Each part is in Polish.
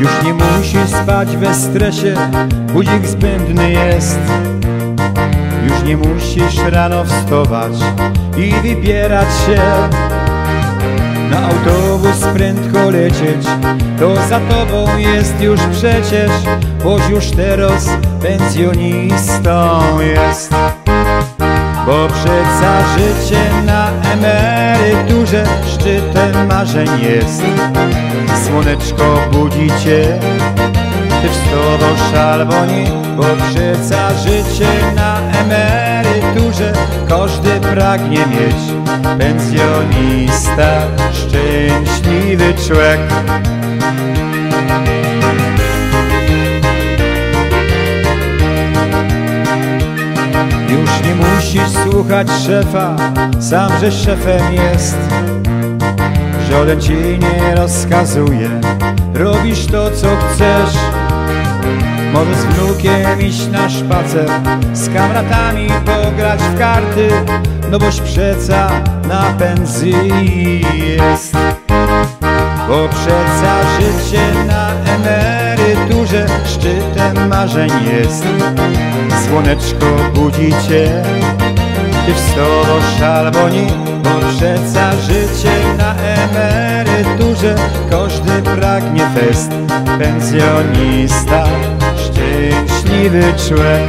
Już nie musi spać we stresie, budzik zbędny jest. Już nie musisz rano wstawać i wybierać się na autobus prędko lecieć. To za tobą jest już przecież, boś już teraz pensjonistą jest. Bo przeca życie na emeryturze szczytem marzeń jest. Słoneczko budzi cię, ty wstawasz albo nie, bo przeca życie na emeryturze każdy pragnie mieć. Pensjonista, szczęśliwy człowiek. Już nie musisz słuchać szefa, sam że szefem jest. Żaden ci nie rozkazuje, robisz to co chcesz. Możesz z wnukiem iść na spacer, z kamratami pograć w karty, no boś przeca na pensji jest. Bo przeca życie na emeryturze szczytem marzeń jest. Słoneczko budzi cię, ty wstawasz albo nie, bo przeca życie na emeryturze każdy pragnie fest. Pensjonista, szczęśliwy człowiek.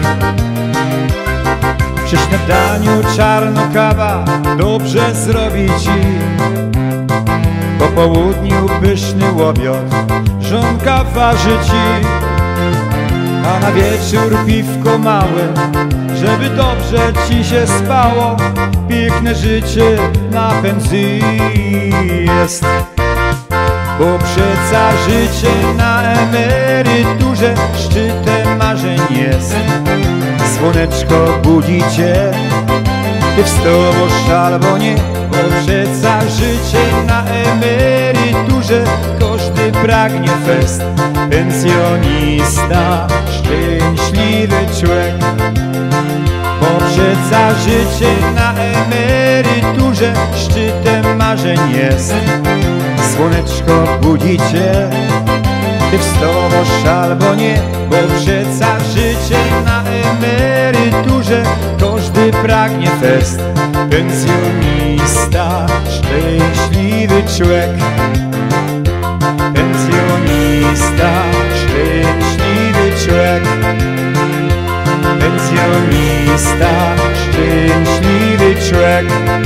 Przy śniadaniu czarno kawa dobrze zrobi ci, po południu pyszny łobiot żonka waży ci, a na wieczór piwko małe, żeby dobrze ci się spało. Piękne życie na pensji jest. Bo przeca życie na emeryturze szczytem marzeń jest. Słoneczko budzi cię, ty wstawasz albo nie, bo przeca życie na emeryturze każdy pragnie fest. Pensjonista, szczęśliwy człowiek. Bo przeca życie na emeryturze szczytem marzeń jest. Słoneczko budzi cię, ty wstawasz albo nie, bo przeca życie na emeryturze każdy pragnie fest. Pensjonista, szczęśliwy człowiek. Pensjonista, szczęśliwy człowiek. Pensjonista, szczęśliwy człowiek.